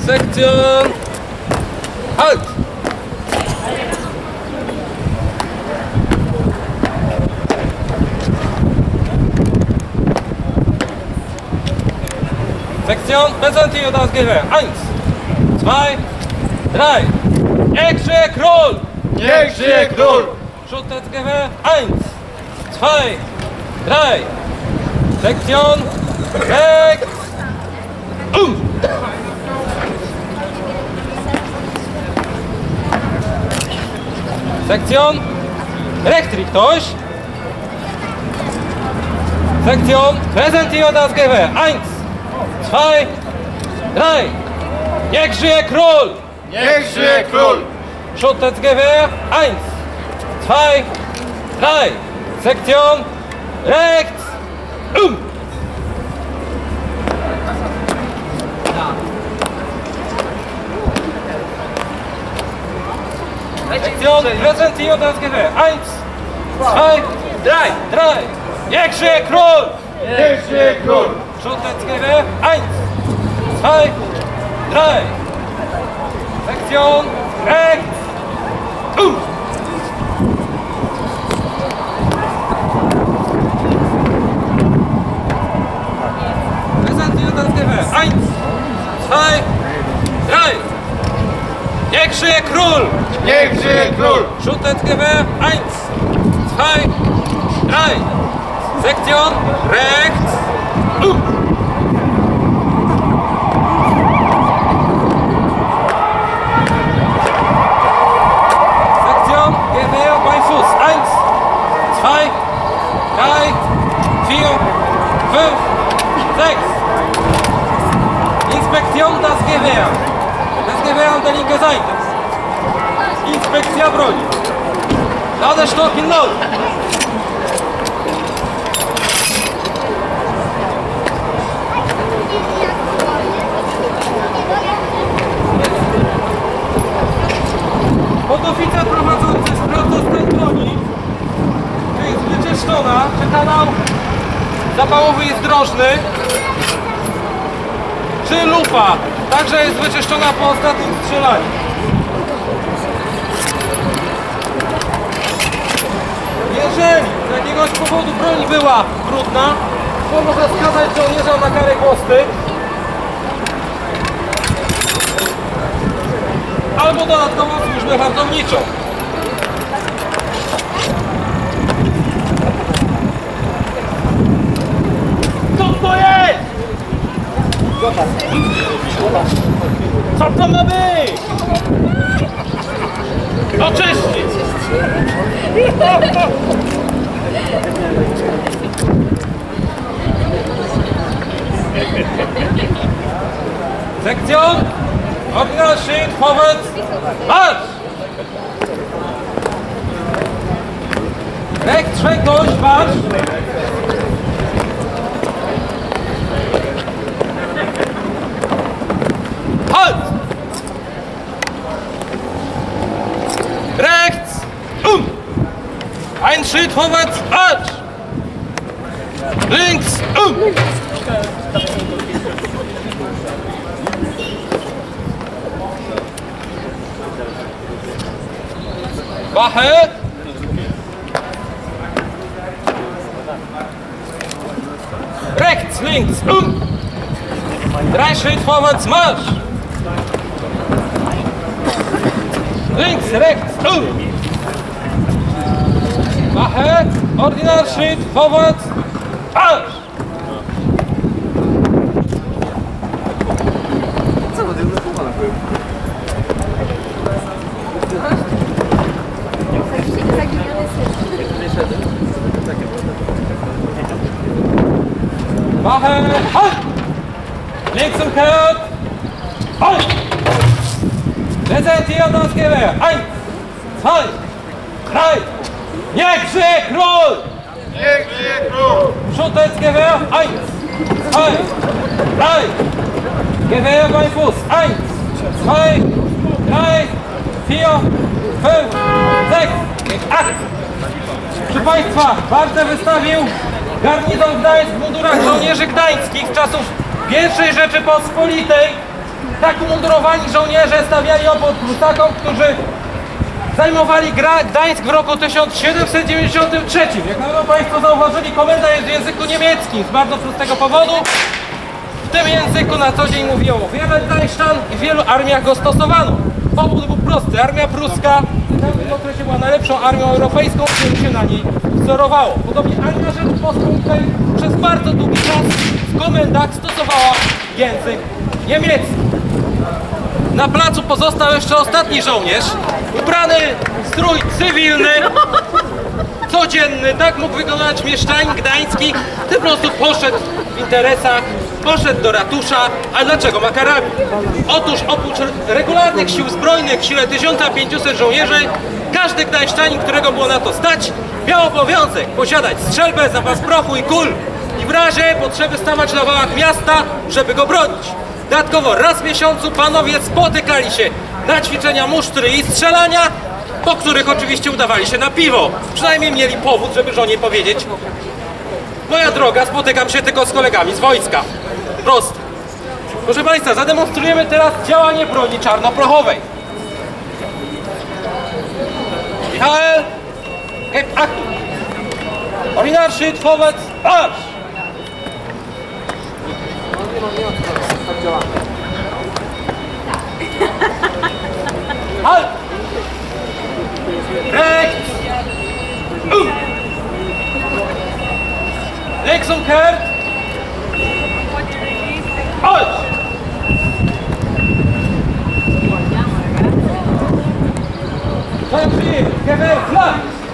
Sektion. Halt! Sektion, präsentiert das Gewehr. 1, 2, 3. Niech żyje król! Niech żyje król! Przód das Gewehr. 1, 2, 3. Sektion, rechts, Sektion, Rechtrichtung. Sektion, präsentiert das Gewehr. 1, 2, 3. Niech żyje król! Niech żyje król! Przód das Gewehr. 1, 2, 3. Sektion, rechts, Sektion, präsentiert das Gewehr. 1, 2, 3. Niech żyje król! Niech żyje król! Przód das Gewehr. 1, 2, 3. Sektion, rechts, Präsentiert das Gewehr. 1, 2, 3. Niech żyje król! Niech żyje król! Przód das Gewehr. 1, 2, 3. Sektion, rechts, Sektion, Gewehr bei Fuß. 1, 2, 3, 4, 5, 6. Inspektion das Gewehr. Das Gewehr an der linken Seite. Inspekcja broni. Ladestock hinaus. Podoficer prowadzący sprawdza stan broni, czy jest wyczyszczona, czy kanał zapałowy jest drożny, czy lufa także jest wyczyszczona po ostatnim strzelaniu. Jeżeli z jakiegoś powodu broń była brudna, to można skazać żołnierza na karę chłosty albo dodatkową służbę hartowniczą. Co to jest? Co to ma być? Oczyścić! Sektion! Ordnungsschild, vorwärts, marsch! Rechts, schwenk durch, marsch! Halt! Rechts, Ein Schritt vorwärts, marsch! Links, Wache! Rechts, links, 3 Schritt vorwärts, Marsch! Links, rechts, Wache! Ordinarschritt vorwärts, Marsch! Wache, halt! Links umkehrt, halt! Präsentiert das Gewehr. 1, 2, 3. Niech żyje król! Niech żyje król! Przód das Gewehr. 1, 2, 3. Gewehr beim Fuß. 1, 2, 3, 4, 5, 6, 8. Proszę Państwa, Warte wystawił garnizon Gdańsk w mundurach żołnierzy gdańskich z czasów I Rzeczypospolitej Tak umundurowani żołnierze stawiali opór Prusakom, którzy zajmowali Gdańsk w roku 1793. Jak na pewno Państwo zauważyli, komenda jest w języku niemieckim z bardzo prostego powodu. W tym języku na co dzień mówiło wiele gdańszczan i w wielu armiach go stosowano. Powód był prosty. Armia pruska w tym okresie była najlepszą armią europejską, wielu się na niej wzorowało. Podobnie Armia Rzeczypospolitej przez bardzo długi czas w komendach stosowała język niemiecki. Na placu pozostał jeszcze ostatni żołnierz, ubrany w strój cywilny, codzienny, tak mógł wyglądać mieszczanin gdański, ty po prostu poszedł w interesach, poszedł do ratusza, a dlaczego ma karabin? Otóż oprócz regularnych sił zbrojnych w sile 1500 żołnierzy, każdy gdańszczanin, którego było na to stać, miał obowiązek posiadać strzelbę, zapas prochu i kul i w razie potrzeby stawać na wałach miasta, żeby go bronić. Dodatkowo raz w miesiącu panowie spotykali się na ćwiczenia musztry i strzelania, po których oczywiście udawali się na piwo. Przynajmniej mieli powód, żeby żonie powiedzieć: moja droga, spotykam się tylko z kolegami z wojska. Proste. Proszę Państwa, zademonstrujemy teraz działanie broni czarnoprochowej. Michael, gib Achtung! Originalschild, vorwärts, marsch! Halt! Rechts! Links umkehrt! Halt! Gewehr flach!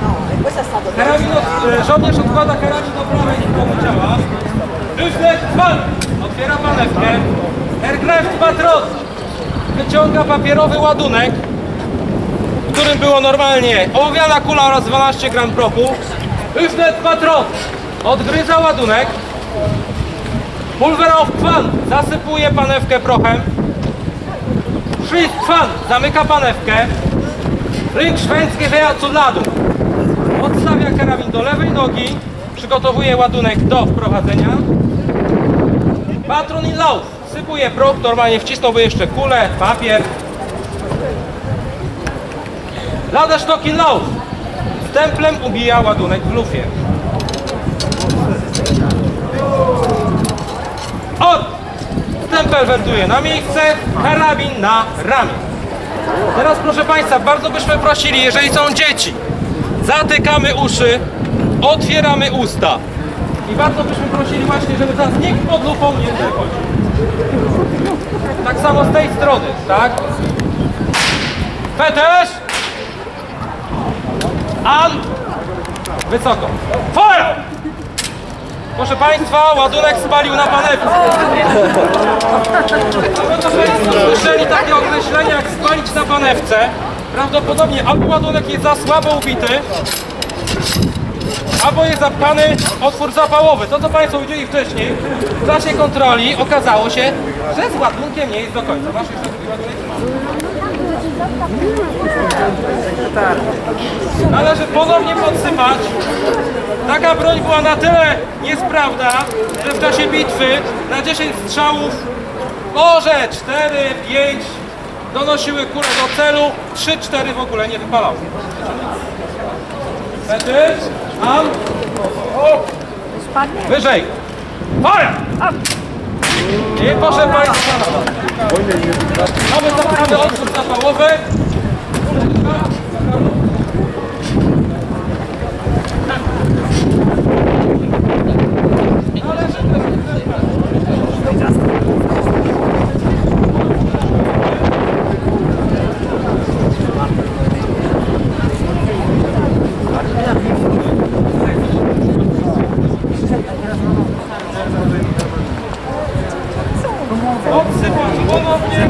Żołnierz odkłada karabin do prawej strony ciała. Öffnet Mann! Otwiera panewkę. Ergreift Patron! Wyciąga papierowy ładunek, w którym było normalnie ołowiana kula oraz 12 gram prochu. Öffnet Patron! Odgryza ładunek. Pulver auf Pfann! Zasypuje panewkę prochem. Schließt Pfann! Zamyka panewkę. Bringt Schweinsgewehr zu Ladung. Odstawia karabin do lewej nogi. Przygotowuje ładunek do wprowadzenia. Patron in Lauf. Sypuje proch, normalnie wcisnąłby jeszcze kulę, papier. Ladesztok in Lauf. Stemplem ubija ładunek w lufie. Od! Stempel wentuje na miejsce, karabin na ramię. Teraz proszę Państwa, bardzo byśmy prosili, jeżeli są dzieci, zatykamy uszy, otwieramy usta. I bardzo byśmy prosili właśnie, żeby teraz nikt pod lupą nie przechodził. Tak samo z tej strony, tak? Fetysz! An! Wysoko. Fire! Proszę Państwa, ładunek spalił na panewce. Może Państwo słyszeli takie określenie jak spalić na panewce. Prawdopodobnie albo ładunek jest za słabo ubity, albo jest zapchany otwór zapałowy. To, co Państwo widzieli wcześniej, w czasie kontroli okazało się, że z ładunkiem nie jest do końca. Masz jeszcze drugi ładunek? Należy ponownie podsypać. Taka broń była na tyle niesprawna, że w czasie bitwy na 10 strzałów może 4, 5 donosiły kulę do celu, 3-4 w ogóle nie wypalały. Fetysz, am, wyżej, fire! I proszę Państwa, mamy otwór zapałowy. Odsypać ponownie.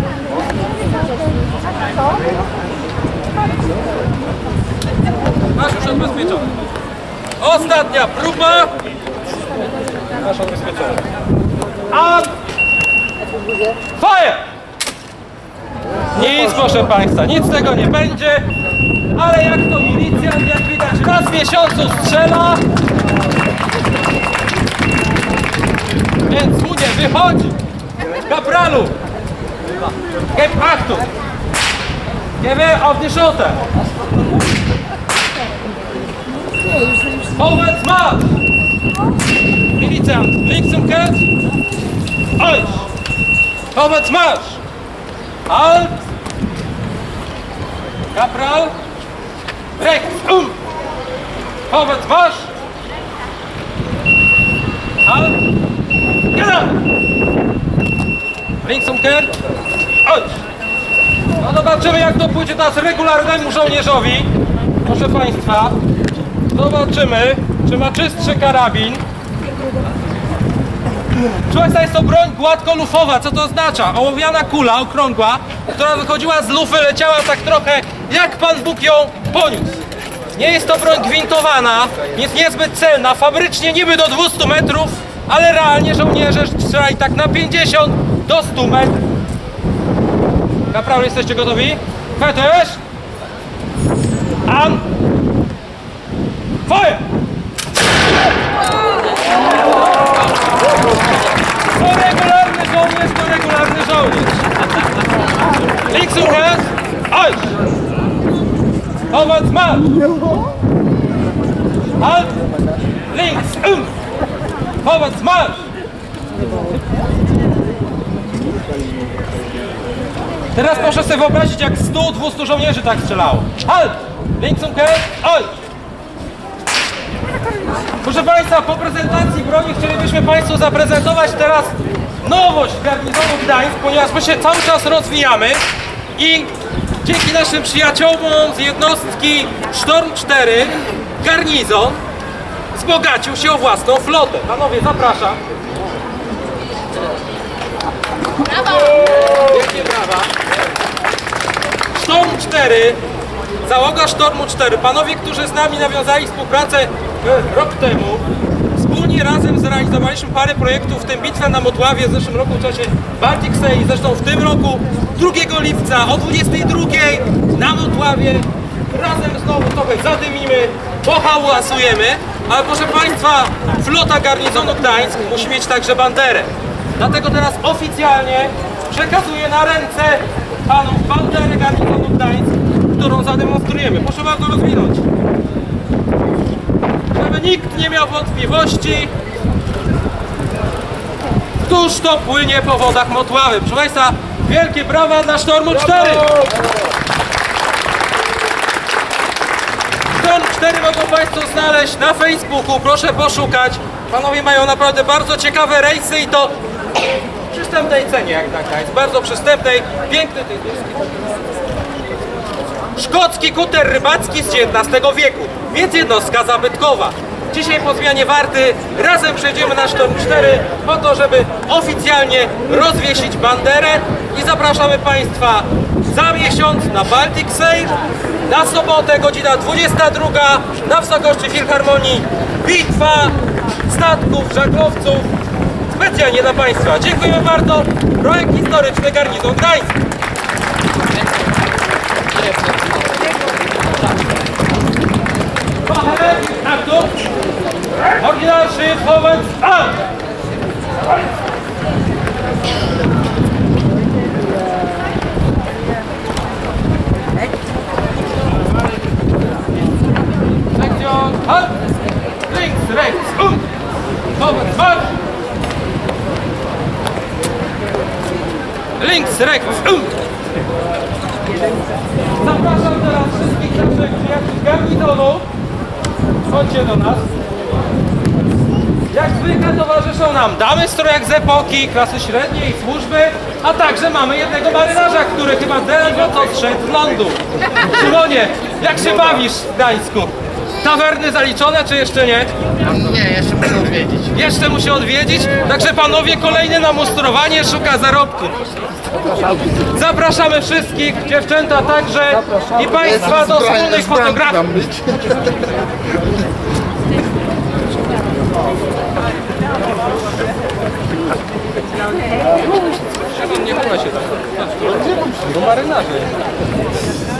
Masz już odbezpieczony. Ostatnia próba. Masz odbezpieczony. A fire! Nic, proszę Państwa, nic z tego nie będzie. Ale jak to milicjant, jak widać, raz w miesiącu strzela. Więc mu nie wychodzi. Kapralu, Gib Achtung! Gewehr auf die Schulter! Vorwärts Marsch! Militant, links zum Kert! Euch! Vorwärts Marsch! Halt! Kapral! Rechts! Vorwärts Marsch! Halt! Genau! Links umkehrt! Chodź! No zobaczymy, jak to pójdzie teraz regularnemu żołnierzowi. Proszę Państwa, zobaczymy, czy ma czystszy karabin. Człowiek jest to broń gładkolufowa. Co to oznacza? Ołowiana kula, okrągła, która wychodziła z lufy, leciała tak trochę, jak Pan Bóg ją poniósł. Nie jest to broń gwintowana, jest niezbyt celna, fabrycznie niby do 200 metrów, ale realnie żołnierze strzelali tak na 50 do 100 metrów. Kapral, jesteście gotowi? Fertig! An! Feuer! To regularny żołnierz, to regularny żołnierz. Links umkehrt, euch! Vorwärts Marsch! Halt! Links Vorwärts Marsch! Teraz proszę sobie wyobrazić, jak 100-200 żołnierzy tak strzelało. Halt! Links umkehrt, euch! Proszę Państwa, po prezentacji broni chcielibyśmy Państwu zaprezentować teraz nowość garnizonu Gdańsk, ponieważ my się cały czas rozwijamy i dzięki naszym przyjaciołom z jednostki Sztorm 4 garnizon wzbogacił się o własną flotę. Panowie, zapraszam. Brawo! Wielkie brawa. Sztorm 4, załoga Sztormu 4, panowie, którzy z nami nawiązali współpracę rok temu, wspólnie razem zrealizowaliśmy parę projektów, w tym bitwę na Motławie w zeszłym roku w czasie Baltic Sea, zresztą w tym roku 2 lipca o 22 na Motławie. Razem znowu trochę zadymimy, pohałasujemy, ale proszę Państwa, flota garnizonu Gdańsk musi mieć także banderę. Dlatego teraz oficjalnie przekazuję na ręce panów banderę garnizonu Gdańsk, którą zademonstrujemy. Proszę bardzo rozwinąć. Żeby nikt nie miał wątpliwości, któż to płynie po wodach Motławy. Proszę Państwa, wielkie brawa dla Sztormu 4! Sztorm 4 mogą Państwo znaleźć na Facebooku, proszę poszukać. Panowie mają naprawdę bardzo ciekawe rejsy i to w przystępnej cenie, jak taka jest, bardzo przystępnej, piękny tej szkocki kuter rybacki z XIX wieku, więc jednostka zabytkowa. Dzisiaj po zmianie warty razem przejdziemy na Sztorm 4 po to, żeby oficjalnie rozwiesić banderę i zapraszamy Państwa za miesiąc na Baltic Sea, na sobotę godzina 22 na wysokości Filharmonii bitwa statków, żaglowców specjalnie dla Państwa. Dziękujemy bardzo. Projekt historyczny Garnizon Gdańsk. Achtung! Original Schiff vorwärts an! Sektion, halt! Links, rechts, vorwärts, marsch! Links, rechts, Zapraszam teraz wszystkich naszych przyjaciół z garnizonu. Chodźcie do nas. Jak zwykle towarzyszą nam damy w strojach z epoki, klasy średniej, służby, a także mamy jednego marynarza, który chyba ledwo co zszedł z lądu. Szymonie, jak się bawisz w Gdańsku? Tawerny zaliczone, czy jeszcze nie? Nie, jeszcze muszę odwiedzić. Jeszcze musi odwiedzić, także panowie, kolejne namustrowanie szuka zarobku. Zapraszamy wszystkich, dziewczęta także i Państwa do wspólnej fotografii. Szymon, nie chowaj się tam. Do marynarzy.